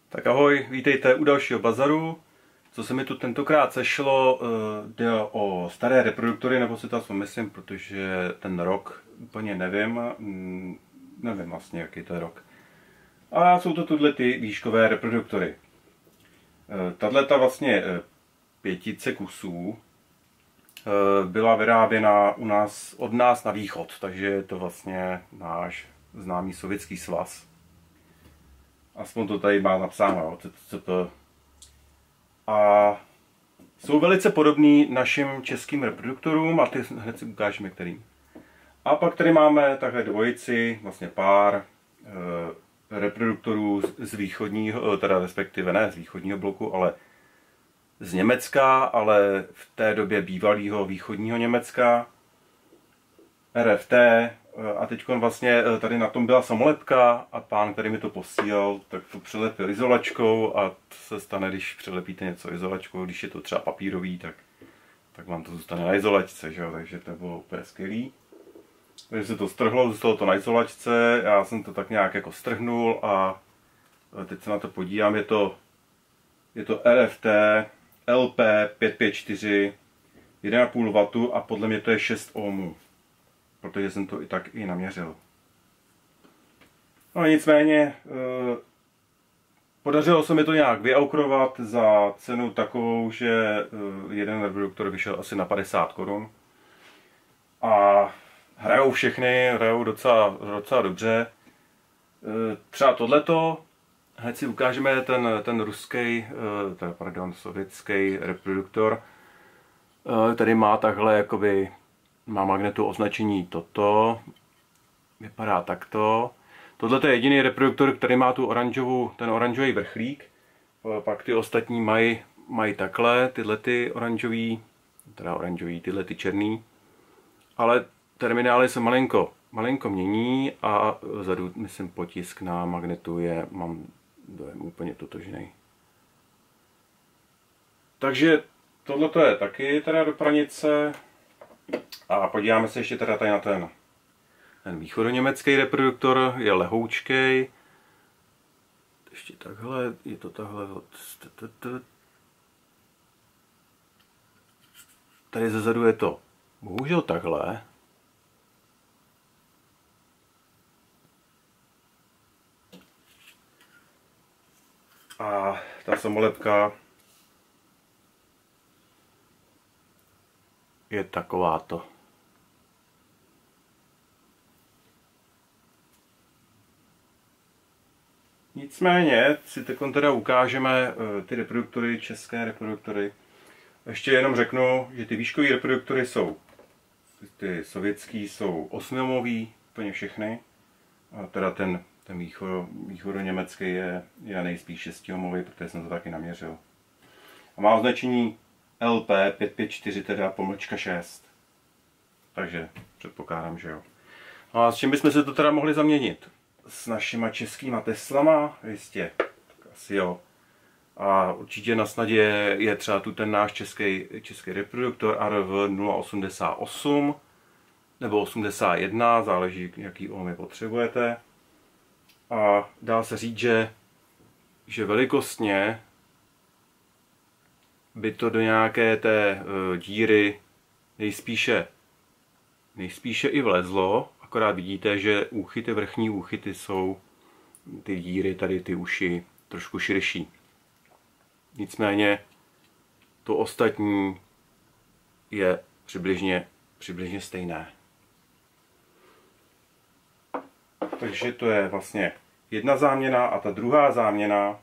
Tak ahoj, vítejte u dalšího bazaru. Co se mi tu tentokrát sešlo, jde o staré reproduktory, nebo si to aspoň myslím, protože ten rok úplně nevím, nevím vlastně, jaký to je rok. A jsou to tuhle ty výškové reproduktory. Tato vlastně pětice kusů byla vyráběna od nás na východ, takže je to vlastně náš známý Sovětský svaz. Aspoň to tady má napsáno, CCP. A jsou velice podobný našim českým reproduktorům a ty hned si ukážeme kterým. A pak tady máme takhle dvojici, vlastně pár reproduktorů z východního, teda respektive ne z východního bloku, ale z Německa, ale v té době bývalého východního Německa. RFT a teď vlastně tady na tom byla samolepka a pán, který mi to posílal, tak to přelepil izolačkou a to se stane, když přelepíte něco izolačkou, když je to třeba papírový, tak vám to zůstane na izolačce, že jo? Takže to bylo úplně skvělý. Takže se to strhlo, zůstalo to na izolačce, já jsem to tak nějak jako strhnul a teď se na to podívám, je to RFT LP554 1,5 W a podle mě to je 6 ohmů. Protože jsem to i naměřil. No nicméně, podařilo se mi to nějak vyaukrovat za cenu takovou, že jeden reproduktor vyšel asi na 50 korun. A hrajou všechny, hrajou docela dobře. Třeba tohleto, hned si ukážeme ten ruský, sovětský reproduktor, který má takhle jakoby má magnetu označení toto, vypadá takto. Tohle je jediný reproduktor, který má ten oranžový vrchlík. Pak ty ostatní mají takhle, tyhle ty oranžový, tyhle ty černý. Ale terminály se malinko mění a vzadu, myslím, potisk na magnetu mám dojem úplně totožný. Takže tohle je taky teda do pranice. A podíváme se ještě teda tady na ten východoněmecký reproduktor, je lehoučkej. Ještě takhle, je to takhle. Tady zezadu je to bohužel takhle. A ta samolepka je takováto. Nicméně si teď teda ukážeme ty reproduktory, české reproduktory. Ještě jenom řeknu, že ty výškové reproduktory ty sovětský jsou 8-ohmový, úplně všechny. A teda ten východoněmecký je nejspíš 6-ohmový, protože jsem to taky naměřil. A má označení LP554, teda _6. Takže předpokládám, že jo. No a s čím bychom se to teda mohli zaměnit? S našima českýma Teslama, jistě, tak asi jo. A určitě na snadě je třeba tu ten náš český reproduktor ARV 088 nebo 81, záleží, jaký ohmy potřebujete. A dá se říct, že velikostně by to do nějaké té díry nejspíše i vlezlo, akorát vidíte, že vrchní úchyty jsou ty díry, tady ty uši trošku širší. Nicméně to ostatní je přibližně stejné. Takže to je vlastně jedna záměna a ta druhá záměna,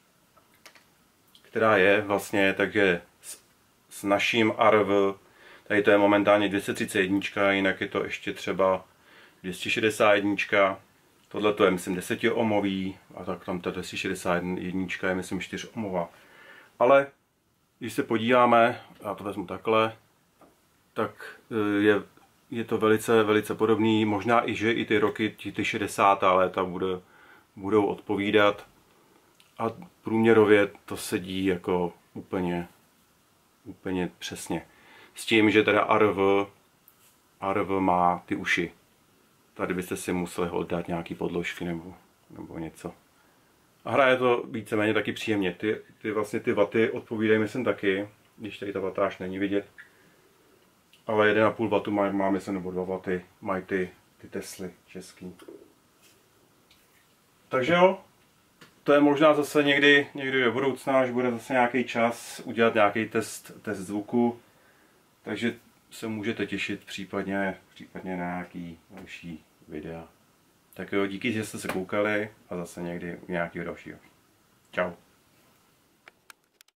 která je vlastně, takže s naším ARV, tady to je momentálně 231, jinak je to ještě třeba 261, tohle to je myslím 10 ohmový a tak tam ta 261 je myslím 4 ohmová. Ale když se podíváme, já to vezmu takhle, tak je to velice podobný, možná že i ty roky, ty 60. léta budou odpovídat. A průměrově to sedí jako úplně přesně. S tím, že teda ARV má ty uši. Tady byste si museli dát nějaký podložky nebo něco. A hraje to víceméně taky příjemně. Vlastně ty waty odpovídají myslím taky, když tady ta watáž není vidět. Ale 1,5 W má myslím, nebo 2 W mají ty Tesly český. Takže jo, to je možná zase někdy do budoucna, až bude zase nějaký čas udělat nějaký test zvuku. Takže se můžete těšit případně na nějaký další videa. Tak jo, díky, že jste se koukali a zase někdy u nějakého dalšího. Čau.